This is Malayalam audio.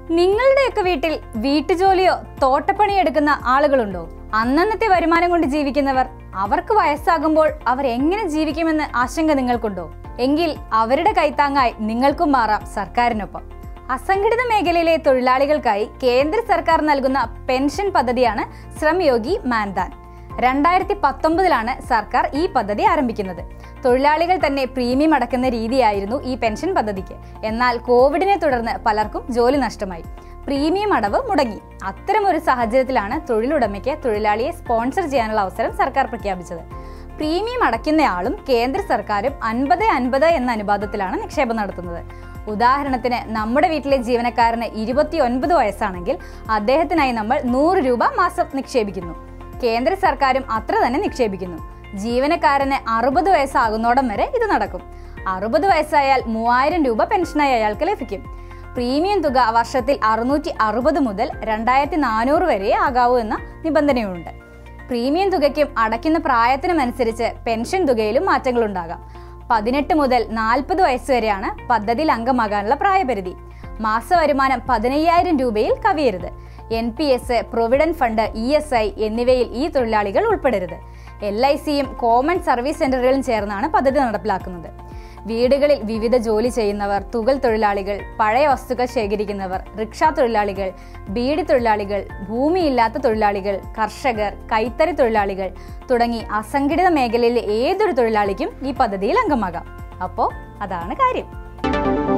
നിങ്ങളുടെയൊക്കെ വീട്ടിൽ വീട്ടുജോലിയോ തോട്ടപ്പണിയെടുക്കുന്ന ആളുകളുണ്ടോ? അന്നന്നത്തെ വരുമാനം കൊണ്ട് ജീവിക്കുന്നവർ. അവർക്ക് വയസ്സാകുമ്പോൾ അവർ എങ്ങനെ ജീവിക്കുമെന്ന് ആശങ്ക നിങ്ങൾക്കുണ്ടോ? എങ്കിൽ അവരുടെ കൈത്താങ്ങായി നിങ്ങൾക്കും മാറാം സർക്കാരിനൊപ്പം. അസംഘടിത മേഖലയിലെ തൊഴിലാളികൾക്കായി കേന്ദ്ര സർക്കാർ നൽകുന്ന പെൻഷൻ പദ്ധതിയാണ് ശ്രം യോഗി മാൻധാൻ. 2019 സർക്കാർ ഈ പദ്ധതി ആരംഭിക്കുന്നത്. തൊഴിലാളികൾ തന്നെ പ്രീമിയം അടക്കുന്ന രീതിയായിരുന്നു ഈ പെൻഷൻ പദ്ധതിക്ക്. എന്നാൽ കോവിഡിനെ തുടർന്ന് പലർക്കും ജോലി നഷ്ടമായി, പ്രീമിയം അടവ് മുടങ്ങി. അത്തരമൊരു സാഹചര്യത്തിലാണ് തൊഴിലുടമയ്ക്ക് തൊഴിലാളിയെ സ്പോൺസർ ചെയ്യാനുള്ള അവസരം സർക്കാർ പ്രഖ്യാപിച്ചത്. പ്രീമിയം അടയ്ക്കുന്നയാളും കേന്ദ്ര സർക്കാരും 50-50 എന്ന അനുപാതത്തിലാണ് നിക്ഷേപം നടത്തുന്നത്. ഉദാഹരണത്തിന്, നമ്മുടെ വീട്ടിലെ ജീവനക്കാരന് 29 വയസ്സാണെങ്കിൽ അദ്ദേഹത്തിനായി നമ്മൾ 100 രൂപ മാസം നിക്ഷേപിക്കുന്നു. കേന്ദ്ര സർക്കാരും അത്ര തന്നെ നിക്ഷേപിക്കുന്നു. ജീവനക്കാരന് 60 വയസ്സാകുന്നോടം വരെ ഇത് നടക്കും. 60 വയസ്സായാൽ 3000 രൂപ പെൻഷനായി അയാൾക്ക് ലഭിക്കും. പ്രീമിയം തുക വർഷത്തിൽ 660 മുതൽ 2400 വരെ ആകാവൂ എന്ന നിബന്ധനയുണ്ട്. പ്രീമിയം തുകയ്ക്കും അടയ്ക്കുന്ന പ്രായത്തിനുമനുസരിച്ച് പെൻഷൻ തുകയിലും മാറ്റങ്ങളുണ്ടാകാം. 18 മുതൽ 40 വയസ്സ് വരെയാണ് പദ്ധതിയിൽ അംഗമാകാനുള്ള പ്രായപരിധി. മാസവരുമാനം 15000 രൂപയിൽ കവിയരുത്. NPS, പ്രൊവിഡന്റ് ഫണ്ട്, ESI എന്നിവയിൽ ഈ തൊഴിലാളികൾ ഉൾപ്പെടരുത്. LICയും കോമൺ സർവീസ് സെന്ററുകളും ചേർന്നാണ് പദ്ധതി നടപ്പിലാക്കുന്നത്. വീടുകളിൽ വിവിധ ജോലി ചെയ്യുന്നവർ, തുകൽ തൊഴിലാളികൾ, പഴയ വസ്തുക്കൾ ശേഖരിക്കുന്നവർ, റിക്ഷാ തൊഴിലാളികൾ, ബീഡി തൊഴിലാളികൾ, ഭൂമിയില്ലാത്ത തൊഴിലാളികൾ, കർഷകർ, കൈത്തറി തൊഴിലാളികൾ തുടങ്ങി അസംഘടിത മേഖലയിലെ ഏതൊരു തൊഴിലാളിക്കും ഈ പദ്ധതിയിൽ അംഗമാകാം. അപ്പോൾ അതാണ് കാര്യം.